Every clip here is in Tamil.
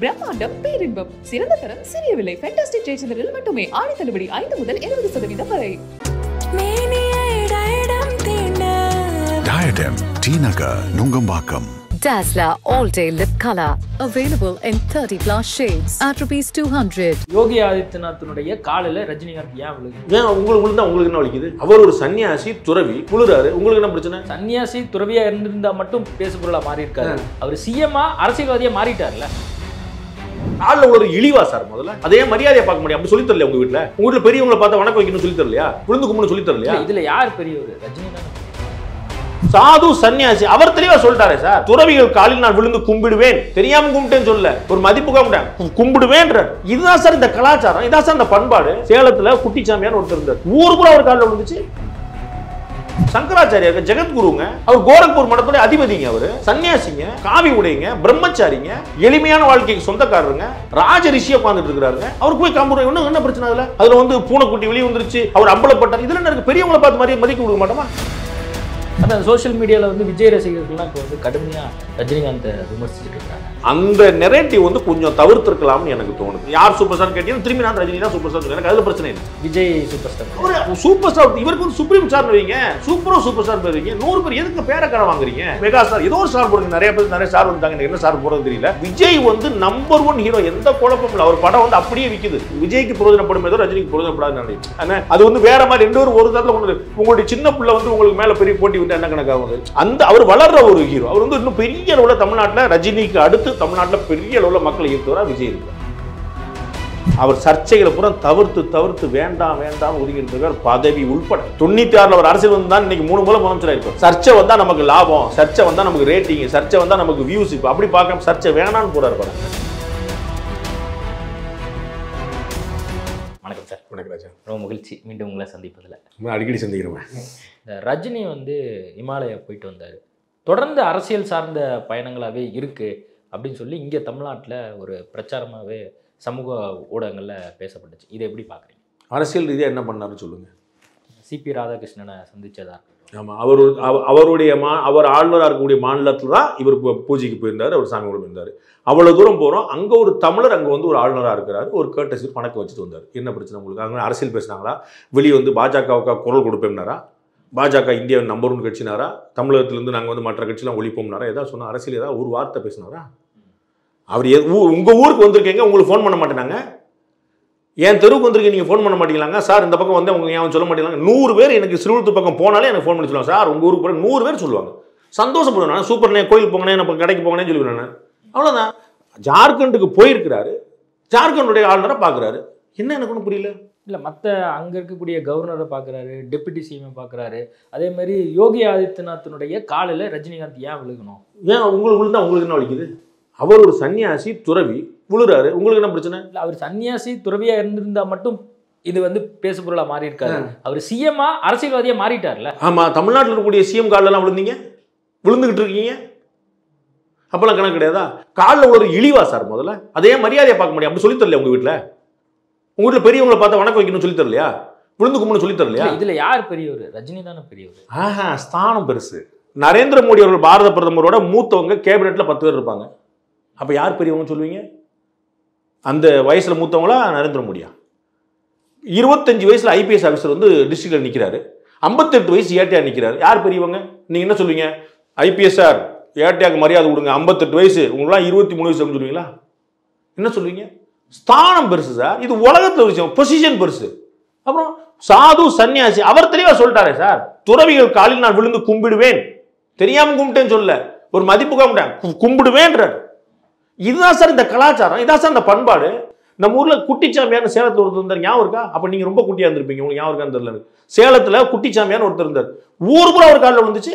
பிரம்மாண்டம் பேரின்பம் சிறந்த தரம் சிறிய விலை ஃபேண்டாஸ்டிக் ஜெயச்சந்திரனில் மட்டுமே ஆடி தள்ளுபடி 5 முதல் 20% வரை. Diadem T Nagar Nungambakkam. Dazller All Day Lip Color available in 30+ shades at ₹200. யோகி ஆதித்யநாத்தினுடைய காலில் ரஜினிகாந்த் ஏன் விழுகு? ஏன் உங்களுக்கு தான் உங்களுக்கு என்ன வலிக்குது? அவர் ஒரு சன்னியாசி துறவி புழுறாரு, உங்களுக்கு என்ன பிரச்சனை? சன்னியாசி துறவியா இருந்திருந்தா மட்டும் பேசுபொருளா மாறி இருக்காரு. அவர் சிஎம்மா அரசியல்வாதியா மாறிட்டார்ல. ஆள்ல ஒரு இழிவா சார் முதல்ல அதே மரியாதையை பார்க்க முடியும். அப்படி சொல்லி தரல உங்க வீட்டுல? உங்க வீட்டுல பெரியவங்களை பார்த்தா வணக்கம் வைக்கணும்னு சொல்லி தரலையா? விழுந்து கும்பிடணும் சொல்லி தரலையா? இதுல யார் பெரியவர்? ரஜினிகாந்த் சாது சன்னியாசி. அவர் தெளிவா சொல்லிட்டாரே சார், துறவிகள் காலில் நான் விழுந்து கும்பிடுவேன். தெரியாம கும்பிட்டேன்னு சொல்ல, ஒரு மதிப்புக்காக கும்பிடுவேன். இதுதான் சார் இந்த கலாச்சாரம், இதான் சார் இந்த பண்பாடு. சேலத்துல குட்டிச்சாமியார் ஒருத்தர் இருந்தார், ஊர் கூட அவர் காலில் விழுந்துச்சு. சங்கராச்சாரியார் ஜெகத்குருங்க, அவர் கோரக்பூர் மடத்தோட அதிபதிங்க. அவரு சன்னியாசிங்க, காவி உடைங்க, பிரம்மச்சாரிங்க, எளிமையான வாழ்க்கைக்கு சொந்தக்காரருங்க, ராஜ ரிஷியா உட்கார்ந்துட்டு இருக்காருங்க. அவருக்கு போய் காம்பு என்ன பிரச்சனை? அதுல வந்து பூனைக்குட்டி வெளியே வந்துருச்சு, அவர் அம்பலப்பட்டார். இதுல என்ன இருக்கு? பெரியவங்களை பார்த்து மாதிரி மதிக்க கொடுக்க மாட்டோமா? அதான் சோஷியல் மீடியாவில் வந்து விஜய் ரசிகர்கள்லாம் இப்போ வந்து கடுமையாக ரஜினிகாந்தை விமர்சிச்சுட்டு இருக்காங்க. அந்த நெரேட்டிவ் வந்து கொஞ்சம் தவிர்த்திருக்கலாம்னு எனக்கு தோணுது. யார் சூப்பர் ஸ்டார் கேட்டீங்கன்னா திரும்பி நான் ரஜினி தான் சூப்பர் ஸ்டார். எனக்கு அதுல பிரச்சனை இல்லை. விஜய் சூப்பர் ஸ்டார், ஒரு சூப்பர் ஸ்டார். இவருக்கு வந்து சுப்ரீம் ஸ்டார் வைங்க, சூப்பர் ஸ்டார் வைங்க. 100 பேர் எதுக்கு பேரக்கார வாங்குறீங்க? மெகா ஸ்டார் ஏதோ ஒரு ஸ்டார் போடுங்க. நிறைய பேர் நிறைய ஸ்டார் வந்தாங்க, எனக்கு என்ன ஸ்டார் போறது தெரியல. விஜய் வந்து நம்பர் 1 ஹீரோ, எந்த குழப்பமும் இல்லை. அவர் படம் வந்து அப்படியே விற்குது. விஜய்க்கு பிரயோஜனப்படும் ஏதோ ரஜினிக்கு பிரயோஜனப்படாதுன்னு நினைக்கிறேன். அது வந்து வேற மாதிரி ரெண்டு பேரும் ஒரு தரத்துல கொண்டு. உங்களுடைய சின்ன பிள்ளை வந்து உங்களுக்கு மேல பெரிய போட்டி வந்து என்ன கணக்காகும்? அந்த அவர் வளர்ற ஒரு ஹீரோ. அவர் வந்து இன்னும் பெரிய அளவுல தமிழ்நாட்டில் ரஜினிக்கு அடுத்து தமிழ்நாட்டில் பெரிய அளவுல மக்களை ஈர்த்தவரா விஜய் இருக்கார். அவர் சர்ச்சைகளை பூரா தவிர்த்து வேண்டாம் ஒதுக்கிட்டு இருக்கார். பதவி உள்பட 96 அவர் அரசியல் வந்து தான் இன்னைக்கு 3 முறை முதலமைச்சராக இருப்பார். சர்ச்சை வந்தா நமக்கு லாபம், சர்ச்சை வந்தா நமக்கு ரேட்டிங், சர்ச்சை வந்தா நமக்கு வியூஸ். இப்போ அப்படி பார்க்காம சர்ச்சை வேணான்னு போறாரு பாருங்க. வணக்கம் சார். வணக்கம் ராஜா. ரொம்ப மகிழ்ச்சி மீண்டும் உங்களை சந்திப்பதில். அடிக்கடி சந்திக்கிறேன். ரஜினி வந்து இமாலயா போயிட்டு வந்தார். தொடர்ந்து அரசியல் சார்ந்த பயணங்களாகவே இருக்குது அப்படின்னு சொல்லி இங்கே தமிழ்நாட்டில் ஒரு பிரச்சாரமாகவே சமூக ஊடகங்களில் பேசப்பட்டுச்சு. இதை எப்படி பார்க்குறீங்க? அரசியல் ரீதியாக என்ன பண்ணாருன்னு சொல்லுங்கள். சிபி ராதாகிருஷ்ணனை சந்திச்சதா? ஆமாம், அவருடைய அவர் ஆளுநராக இருக்கக்கூடிய மாநிலத்தில் தான் இவர் பூஜைக்கு போயிருந்தார், அவர் சாமி கூட போயிருந்தார். அவ்வளோ தூரம் போகிறோம், அங்கே ஒரு தமிழர் அங்கே வந்து ஒரு ஆளுநராக இருக்கிறார், ஒரு கேட்டசி பணக்க வச்சுட்டு வந்தார். என்ன பிரச்சனை உங்களுக்கு? அங்கே அரசியல் பேசினாங்களா? வெளியே வந்து பாஜகவுக்காக குரல் கொடுப்பேன்னாரா? பாஜக இந்தியாவின் நம்பர் 1 கட்சினாரா? தமிழகத்திலேருந்து நாங்கள் வந்து மற்ற கட்சியெலாம் ஒழிப்போம்னாரா? ஏதாவது சொன்னால் அரசியல் ஏதாவது ஒரு வார்த்தை பேசினாரா? அவர் உங்கள் ஊருக்கு வந்திருக்கீங்க, உங்களுக்கு ஃபோன் பண்ண மாட்டேனாங்க? என் தெருவுக்கு வந்திருக்கீங்க, நீங்கள் ஃபோன் பண்ண மாட்டீங்களாங்க? சார் இந்த பக்கம் வந்து அவங்க ஏன் சொல்ல மாட்டேங்கிறாங்க? 100 பேர் எனக்கு சிறுவத்து பக்கம் போனாலே எனக்கு ஃபோன் பண்ணி சொல்லுவாங்க. சார் உங்கள் ஊருக்கு போகிற 100 பேர் சொல்லுவாங்க. சந்தோஷப்படுவேன் நான். சூப்பர்ண்ணே, கோயிலுக்கு போங்கண்ணே, நம்ம கடைக்கு போங்கண்ணே சொல்லுவேன் நான். அவ்வளோதான். ஜார்க்கண்டுக்கு போயிருக்கிறாரு, ஜார்க்கண்டுடைய ஆளுநரை பார்க்குறாரு. என்ன எனக்கு ஒன்றும் புரியல. இல்லை, மற்ற அங்கே இருக்கக்கூடிய கவர்னரை பார்க்குறாரு, டெப்யூட்டி சிஎம் பார்க்குறாரு. அதே மாதிரி யோகி ஆதித்யநாத்தினுடைய காலில் ரஜினிகாந்த் ஏன் விழுகணும்? ஏன் உங்களுக்கு விழுந்தா உங்களுக்கு என்ன வலிக்குது? அவர் ஒரு சன்னியாசி துறவி விழுறாரு, உங்களுக்கு என்ன பிரச்சனை? இல்லை, அவர் சன்னியாசி துறவியா இருந்திருந்தா மட்டும் இது வந்து பேசுபொருளா மாறி இருக்காரு. அவர் சிஎம்மா அரசியல்வாதியா மாறிட்டார்ல. ஆமா, தமிழ்நாட்டில் இருக்கக்கூடிய சிஎம் காலெல்லாம் விழுந்தீங்க, விழுந்துகிட்டு இருக்கீங்க. அப்பெல்லாம் கணக்கு கிடையாதா? காலில் ஒரு இழிவா சார் முதல்ல அதே மரியாதையை பார்க்க முடியும். அப்படி சொல்லி தரல உங்க வீட்டுல? உங்க வீட்டுல பெரியவங்களை பார்த்தா வணக்கம் வைக்கணும்னு சொல்லி தரலையா? விழுந்து கும்பிடணும் சொல்லி தரலையா? இதுல யார் பெரியவர்? ரஜினி தானே பெரியவர். ஸ்தானம் பெருசு. நரேந்திர மோடி அவர்கள் பாரத பிரதமரோட மூத்தவங்க கேபினெட்ல 10 பேர் இருப்பாங்க. அப்ப யார் பெரியவங்கன்னு சொல்லுவீங்க? அந்த வயசுல மூத்தவங்களா நரேந்திர மோடியா? 25 வயசுல ஐபிஎஸ் ஆஃபீஸர் வந்து டிஸ்ட்ரிக்ட்ல நிக்கிறாரு, 58 வயசு ஏடிஆர் நிக்கிறாரு. யார் பெரியவங்க? நீங்க என்ன சொல்லுவீங்க? ஐபிஎஸ்ஆர் ஏடிஆருக்கு மரியாதை கொடுங்க, 58 வயசு, உங்களெல்லாம் 23 வயசு சொல்லுவீங்களா? என்ன சொல்லுவீங்க? ஸ்தானம் பெருசு சார், இது உலகத்துல விஷயம், பொசிஷன் பெருசு. அப்புறம் சாது சன்னியாசி, அவர் தெளிவா சொல்லிட்டாரே சார், துறவிகள் காலில் நான் விழுந்து கும்பிடுவேன். தெரியாம கும்பிட்டேன்னு சொல்ல, ஒரு மதிப்புக்காக கும்பிடுவேன்றார். இதுதான் சார் இந்த கலாச்சாரம், இதான் சார் இந்த பண்பாடு. நம்ம ஊர்ல குட்டிச்சாமியார் சேலத்துல ஒருத்தர் இருந்தார், ஞாபகம் இருக்கா? அப்ப நீங்க ரொம்ப குட்டியா இருந்திருப்பீங்க, உங்களுக்கு ஞாபகம் இருக்கான்னு தெரியல. சேலத்துல குட்டிச்சாமியார் ஒருத்தர் இருந்தார், ஊர் பூரா அவர் காலில் விழுந்துச்சு.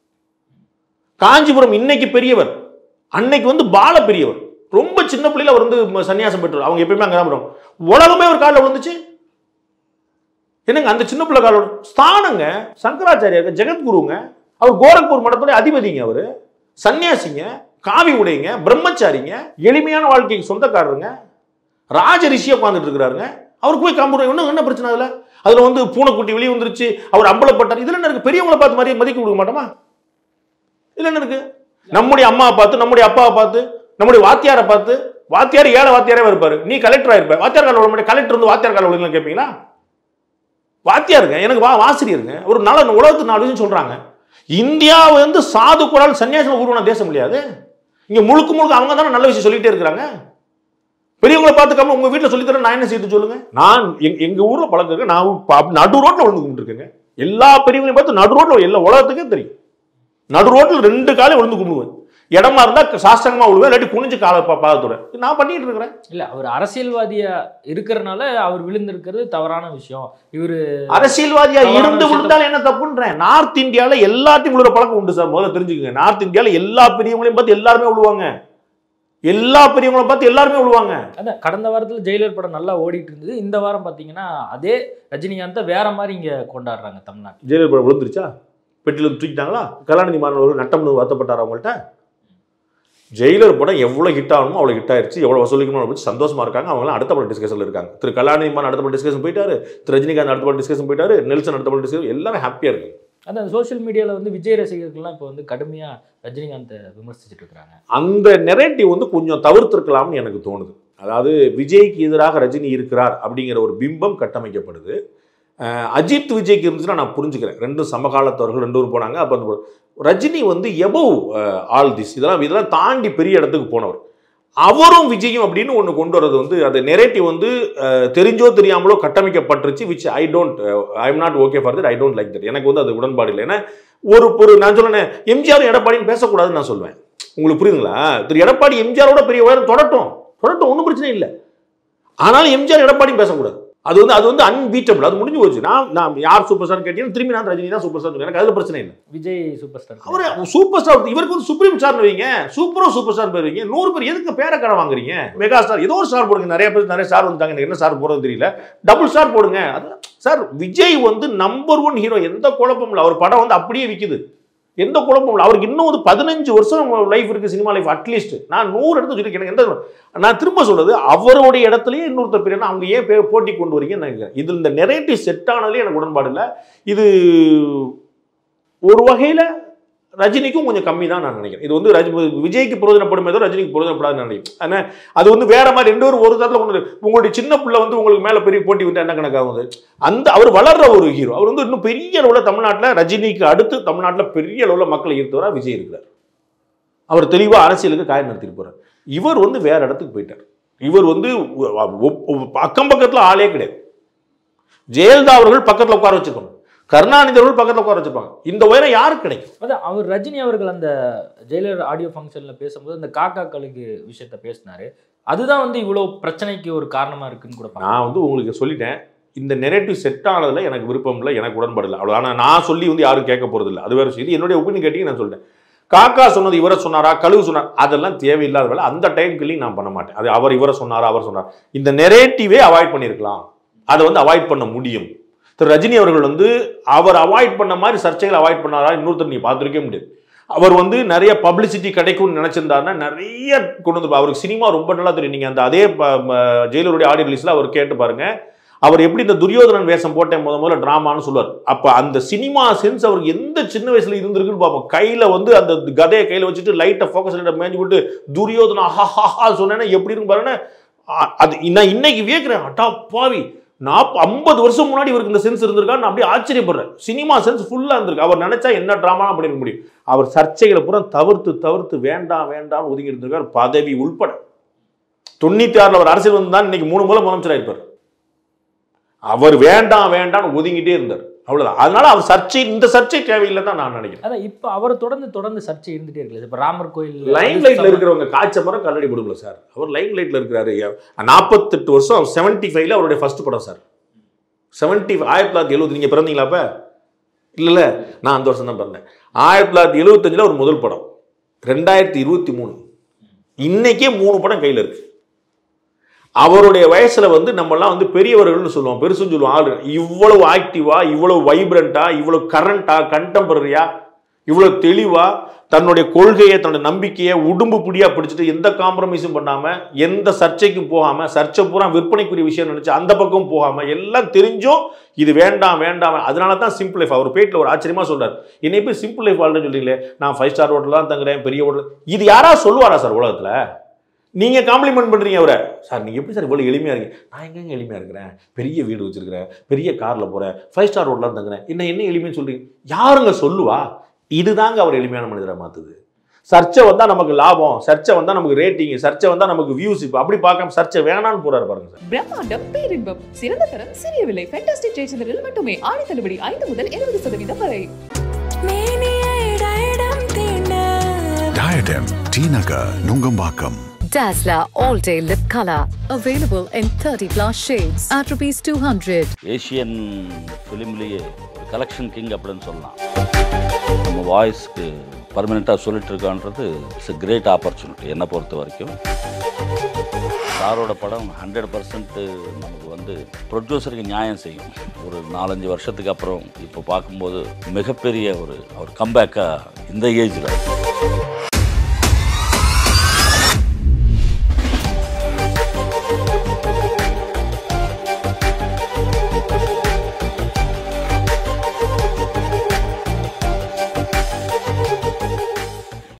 காஞ்சிபுரம் இன்னைக்கு பெரியவர், அன்னைக்கு வந்து பால பெரியவர். ரொம்ப சின்ன பிள்ளையில அவர் வந்து சன்னியாசம் பெற்றார். அவங்க எப்பயுமே அங்கே தான் உலகமே ஒரு காலில் விழுந்துச்சு. என்னங்க அந்த சின்ன பிள்ளை காலில் ஸ்தானங்க. சங்கராச்சாரியார் ஜெகத்குருங்க, அவர் கோரக்பூர் மடத்தோட அதிபதிங்க. அவரு சன்னியாசிங்க, காவி உடைங்க, பிரம்மச்சாரிங்க, எளிமையான வாழ்க்கைக்கு சொந்தக்காரருங்க, ராஜ ரிஷியா உட்கார்ந்துட்டு இருக்கிறாருங்க. அவருக்கு போய் காம்பு என்ன பிரச்சனை? அதுல வந்து பூனைக்குட்டி வெளியே வந்துருச்சு, அவர் அம்பலப்பட்டார். இதுல என்ன இருக்கு? பெரியவங்களை பார்த்து மாதிரி மதிக்க கொடுக்க மாட்டோமா? இதுல என்ன இருக்கு? நம்முடைய அம்மாவை பார்த்து, நம்முடைய அப்பாவை பார்த்து, நம்முடைய வாத்தியாரை பார்த்து வாத்தியார் ஏழை வாத்தியாரே இருப்பாரு. நீ கலெக்டரா இருப்ப, வாத்தியார் கால விட மாட்டேன். கலெக்டர் வந்து வாத்தியார் கால விடுங்களா கேட்பீங்களா? வாத்தியாருங்க, எனக்கு ஆசிரியருங்க. ஒரு நல்ல உலகத்துக்கு 4 விஷயம் சொல்றாங்க. இந்தியா வந்து சாது குரால் சன்னியாசம் உருவான தேசம் இல்லையாது. இங்க முழுக்க முழுக்க அவங்க தானே நல்ல விஷயம் சொல்லிட்டே இருக்கிறாங்க. பெரியவங்களை பார்த்துக்காம உங்க வீட்டில் சொல்லித்தர நான் என்ன செய்து சொல்லுங்க. நான் எங்க ஊர்ல பழக்கம் இருக்கு. நான் நடு ரோட்ல விழுந்து கும்பிட்டு இருக்கேங்க. எல்லா பெரியவங்களையும் பார்த்து நடு ரோட்ல எல்லா உலகத்துக்கே தெரியும். நடு ரோட்ல 2 காலை விழுந்து கும்பிடுவேன். இடமா இருந்தா சாஸ்திரமா விழுவேன், இல்லாட்டி குனிஞ்சு காலை பாதத்தோட நான் பண்ணிட்டு இருக்கிறேன். இல்ல, அவர் அரசியல்வாதியா இருக்கிறனால அவர் விழுந்திருக்கிறது தவறான விஷயம். இவரு அரசியல்வாதியா இருந்து விழுந்தாலும் என்ன தப்புன்றேன். நார்த் இந்தியால எல்லாத்தையும் விழுற பழக்கம் உண்டு சார். முதல்ல தெரிஞ்சுக்கங்க. நார்த் இந்தியால எல்லா பெரியவங்களையும் பார்த்து எல்லாருமே விழுவாங்க. எல்லா பெரியவங்களை பார்த்து எல்லாருமே விழுவாங்க. அதான் கடந்த வாரத்தில் ஜெயிலர் படம் நல்லா ஓடிட்டு இருந்தது. இந்த வாரம் பார்த்தீங்கன்னா அதே ரஜினிகாந்தை வேற மாதிரி இங்க கொண்டாடுறாங்க தமிழ்நாட்டில். ஜெயிலர் படம் விழுந்துருச்சா? பெட்டில தூக்கிட்டாங்களா? கலாநிதி மாறன் நட்டம்னு வருத்தப்பட்டார் அவங்கள்ட்ட. ஜெயிலர் படம் எவ்வளோ ஹிட் ஆகணுமோ அவ்வளோ ஹிட் ஆயிடுச்சு. எவ்வளோ வசூலிக்கணும் பற்றி சந்தோஷமா இருக்காங்க. அவங்களாம் அடுத்த படம் டிஸ்கஷன்ல இருக்காங்க. திரு கலாநிதி மாறன் அடுத்த படம் டிஸ்கஷன் போயிட்டாரு, திரு ரஜினிகாந்த் அடுத்த படம் டிஸ்கஷன் போயிட்டாரு, நெல்சன் அடுத்த படம் டிஸ்கஷன், எல்லாரும் ஹாப்பியா இருக்கு. அதான் சோஷியல் மீடியாவில் வந்து விஜய் ரசிகர்கள்லாம் இப்போ வந்து கடுமையாக ரஜினிகாந்தை விமர்சிச்சுட்டு இருக்கிறாங்க. அந்த நெரேட்டிவ் வந்து கொஞ்சம் தவிர்த்திருக்கலாம்னு எனக்கு தோணுது. அதாவது விஜய்க்கு எதிராக ரஜினி இருக்கிறார் அப்படிங்கிற ஒரு பிம்பம் கட்டமைக்கப்படுது. அஜித் விஜய்க்கு இருந்துச்சுன்னா நான் புரிஞ்சுக்கிறேன். 2 சமகாலத்தவர்கள் 2 பேரும் போனாங்க. அப்போ அந்த ரஜினி வந்து எபவ் ஆல் திஸ், இதெல்லாம் தாண்டி பெரிய இடத்துக்கு போனவர். அவரும் விஜயும் அப்படின்னு ஒன்று கொண்டு வர்றது வந்து அந்த நெரேட்டிவ் வந்து தெரிஞ்சோ தெரியாமலோ கட்டமைக்கப்பட்டுருச்சு. Which I am not okay for that. I don't like that. எனக்கு வந்து அது உடன்பாடு இல்லை. ஏன்னா ஒரு நான் சொல்லுறேன், எம்ஜிஆர் எடப்பாடின்னு பேசக்கூடாதுன்னு நான் சொல்லுவேன். உங்களுக்கு புரியுதுங்களா? திரு எடப்பாடி எம்ஜிஆரோட பெரிய உயரம் தொடட்டும், ஒன்றும் பிரச்சனை இல்லை. ஆனாலும் எம்ஜிஆர் எடப்பாடின்னு பேசக்கூடாது. அது வந்து அன்பீட்டபிள். அது முடிஞ்சு போச்சு. நான் யார் சூப்பர் ஸ்டார் கேட்டீங்கன்னா திரும்பி நான் ரஜினி தான் சூப்பர் ஸ்டார். எனக்கு அதுல பிரச்சனை இல்லை. விஜய் சூப்பர் ஸ்டார், அவர் சூப்பர் ஸ்டார். இவருக்கு வந்து சுப்ரீம் ஸ்டார் வைங்க, சூப்பர் ஸ்டார் பேர் வைங்க. 100 பேர் எதுக்கு பேரை கடை வாங்குறீங்க? மெகா ஸ்டார் ஏதோ ஒரு ஸ்டார் போடுங்க. நிறைய பேர் நிறைய ஸ்டார் வந்துட்டாங்க. எனக்கு என்ன ஸ்டார் போறது தெரியல. டபுள் ஸ்டார் போடுங்க. அது சார், விஜய் வந்து நம்பர் 1 ஹீரோ. எந்த குழப்பமும் இல்லை. அவர் படம் வந்து அப்படியே விற்குது. எந்த குழப்பமும் இல்லை. அவருக்கு இன்னும் ஒரு 15 வருஷம் லைஃப் இருக்கு, சினிமா லைஃப். அட்லீஸ்ட் நான் 100 இடத்துல சொல்லியிருக்கேன். எனக்கு எந்த, நான் திரும்ப சொல்றது, அவருடைய இடத்துலயே இன்னொருத்தர் பேர் அவங்க ஏன் போட்டி கொண்டு வரீங்கன்னு நினைக்கிறேன். இது இந்த நெரேட்டிவ் செட் ஆனதுலேயே எனக்கு உடன்பாடு இல்லை. இது ஒரு வகையில் ரஜினிக்கும் கொஞ்சம் கம்மி தான் நான் நினைக்கிறேன். இது வந்து விஜய்க்கு பிரயோஜனப்படும் ஏதோ ரஜினிக்கு பிரயோஜனப்படாதுன்னு நினைக்கிறேன். ஆனால் அது வந்து வேற மாதிரி 2 பேரும் ஒரு தரத்தில் கொண்டு. உங்களுடைய சின்ன பிள்ளை வந்து உங்களுக்கு மேலே பெரிய போட்டி வந்து என்ன கணக்காகுது? அவர் வளர்ற ஒரு ஹீரோ. அவர் வந்து இன்னும் பெரிய அளவில் தமிழ்நாட்டில் ரஜினிக்கு அடுத்து தமிழ்நாட்டில் பெரிய அளவில் மக்களை ஈர்த்தவராக விஜய் இருக்கிறார். அவர் தெளிவாக அரசியலுக்கு காயம் நடத்திட்டு போறார். இவர் வந்து வேற இடத்துக்கு போயிட்டார். இவர் வந்து அக்கம் பக்கத்தில் ஆளே கிடையாது. ஜெயலலிதா அவர்கள் பக்கத்தில் உட்கார வச்சிருக்கணும், கருணாநிதி அவர்கள் பக்கத்தில் உட்கார வச்சிருப்பாங்க. இந்த உயரம் யாருக்கு கிடைக்கும்? அதான் அவர் ரஜினி அவர்கள் அந்த ஜெயிலர் ஆடியோ ஃபங்க்ஷன்ல பேசும்போது அந்த காக்கா கழுகு விஷயத்த பேசினாரு. அதுதான் வந்து இவ்வளவு பிரச்சனைக்கு ஒரு காரணமா இருக்குன்னு கூட நான் வந்து உங்களுக்கு சொல்லிட்டேன். இந்த நெரேட்டிவ் செட் ஆனதுல எனக்கு விருப்பம் இல்லை, எனக்கு உடன்பாடு இல்லை. அவ்வளோ. ஆனால் நான் சொல்லி வந்து யாரும் கேட்க போறது இல்லை. அது வேற செய்தி. என்னுடைய ஒப்பீனியன் கேட்டீங்க, நான் சொல்லிட்டேன். காக்கா சொன்னது இவரை சொன்னாரா, கழுகு சொன்னார், அதெல்லாம் தேவையில்லாத வேலை. அந்த டைம்க்கு நான் பண்ண மாட்டேன். அது அவர் இவரை சொன்னாரா, அவர் சொன்னார். இந்த நெரேட்டிவே அவாய்ட் பண்ணியிருக்கலாம். அதை வந்து அவாய்ட் பண்ண முடியும். திரு ரஜினி அவர்கள் வந்து அவர் அவாய்ட் பண்ண மாதிரி சர்ச்சைகள் அவாய்ட் பண்ணாரா இன்னொருத்தர் நீ பார்த்துருக்கே முடியாது. அவர் வந்து நிறைய பப்ளிசிட்டி கிடைக்கும்னு நினைச்சிருந்தாருன்னா நிறைய கொண்டு வந்து, அவருக்கு சினிமா ரொம்ப நல்லா தெரியும். நீங்க அந்த அதே ஜெயிலருடைய ஆடியோ ரிலீஸ்ல அவர் கேட்டு பாருங்க. அவர் எப்படி இந்த துரியோதனன் வேஷம் போட்டேன் முதல்ல டிராமான்னு சொல்லுவார். அப்ப அந்த சினிமா சென்ஸ் அவருக்கு எந்த சின்ன வயசுல இருந்திருக்குன்னு பார்ப்போம். கையில வந்து அந்த கதையை கையில வச்சுட்டு லைட்டை ஃபோக்கஸ் மேய்ஞ்சி விட்டு துரியோதனா ஹா சொன்னேன்னா எப்படி இருக்கு பாருங்க. அது நான் இன்னைக்கு வியக்கிறேன். அட்டா பாவி, 50 வருஷம் முன்னாடி இவருக்கு இந்த சென்ஸ் இருந்திருக்கான்னு நான் அப்படியே ஆச்சரியப்படுறேன். சினிமா சென்ஸ் ஃபுல்லா இருந்திருக்கு. அவர் நினைச்சா என்ன டிராமா பண்ணிருக்க முடியும். அவர் சர்ச்சைகளை பூரா தவிர்த்து வேண்டாம் ஒதுங்கி இருந்திருக்கார், பதவி உள்பட. 96 அவர் அரசியல் வந்து தான் இன்னைக்கு 3 முறை முதலமைச்சர் ஆயிருப்பார். அவர் வேண்டாம் ஒதுங்கிட்டே இருந்தார். அவ்வளவுதான். அதனால அவர் இந்த சர்ச்சை தேவையில்லை தான் நான் நினைக்கிறேன். அதான் இப்ப அவர் தொடர்ந்து சர்ச்சை இருந்துட்டே இருக்கு. இப்ப ராமர் கோயில் லைம் லைட்ல இருக்கிறவங்க காய்ச்ச மரம் கல்லடி கொடுக்கல சார். அவர் லைம் லைட்ல இருக்கிறாரு. 48 வருஷம் 75ல அவருடைய ஃபர்ஸ்ட் படம் சார். 1970 நீங்க பிறந்தீங்களா? அப்ப இல்ல, நான் அந்த வருஷம் தான் பிறந்தேன். 1975 ஒரு முதல் படம். 2023 இன்னைக்கே 3 படம் கையில இருக்கு. அவருடைய வயசுல வந்து நம்மலாம் வந்து பெரியவர்கள்னு சொல்லுவோம், பெருசுன்னு சொல்லுவோம். ஆளு இவ்வளவு ஆக்டிவா, இவ்வளவு வைப்ரண்டா, இவ்வளவு கரண்டா, கண்டெம்பரரியா, இவ்வளவு தெளிவா தன்னுடைய கொள்கையை, தன்னுடைய நம்பிக்கையை உடும்பு புடியா பிடிச்சிட்டு எந்த காம்ப்ரமைஸும் பண்ணாம, எந்த சர்ச்சைக்கும் போகாம, சர்ச்சை பூரா விற்பனைக்குரிய விஷயம் நினைச்சு அந்த பக்கம் போகாம, எல்லாம் தெரிஞ்சும் இது வேண்டாம். அதனால தான் சிம்பிள் லைஃப். அவர் பேட்டில் ஒரு ஆச்சரியமா சொல்றாரு, என்னை போய் சிம்பிள் லைஃப் வாழ்றேன்னு சொல்றீங்களே, நான் 5 ஸ்டார் ஹோட்டல் தான் தங்குறேன், பெரிய ஹோட்டல். இது யாரா சொல்லுவாரா சார் உலகத்துல? நீங்கள் காம்ப்ளிமெண்ட் பண்ணுறீங்க அவரை. சார் நீங்கள் எப்படி சார் இவ்வளோ எளிமையாக இருக்கீங்க? நான் எங்கெங்க எளிமையாக இருக்கிறேன்? பெரிய வீடு வச்சுருக்கிறேன், பெரிய காரில் போகிறேன், 5 ஸ்டார் ஹோட்டலாக தங்குறேன், என்ன எளிமைன்னு சொல்கிறீங்க? யாருங்க சொல்லுவா? இதுதாங்க அவர் எளிமையான மனிதராக மாற்றுது. சர்ச்சை வந்தால் நமக்கு லாபம், சர்ச்சை வந்தால் நமக்கு ரேட்டிங், சர்ச்சை வந்தால் நமக்கு வியூஸ். இப்போ அப்படி பார்க்காம சர்ச்சை வேணான்னு போறாரு பாருங்க சார். பிரம்மாண்டம் பேரின்பம் சிறந்த தரம் சிறிய விலை ஃபேண்டாஸ்டிக் ஜெயச்சந்திரனில் மட்டுமே ஆடி தள்ளுபடி 5 முதல் 20% வரை. Diadem, T Nagar, Nungambakkam. Dazzler All-Day Lip Color. Available in 30+ shades at ₹200. Asian ஃபிலிம்லேயே ஒரு கலெக்ஷன் கிங் அப்படின்னு சொல்லலாம். நம்ம வாய்ஸ்க்கு பர்மனெண்ட்டாக சொல்லிட்டு இருக்கான்றது இட்ஸ் எ கிரேட் ஆப்பர்ச்சுனிட்டி என்னை பொறுத்த வரைக்கும். சாரோட படம் 100% நமக்கு வந்து ப்ரொடியூசருக்கு நியாயம் செய்யும். ஒரு 4-5 வருஷத்துக்கு அப்புறம் இப்போ பார்க்கும்போது மிகப்பெரிய ஒரு கம்பேக்காக இந்த ஏஜில்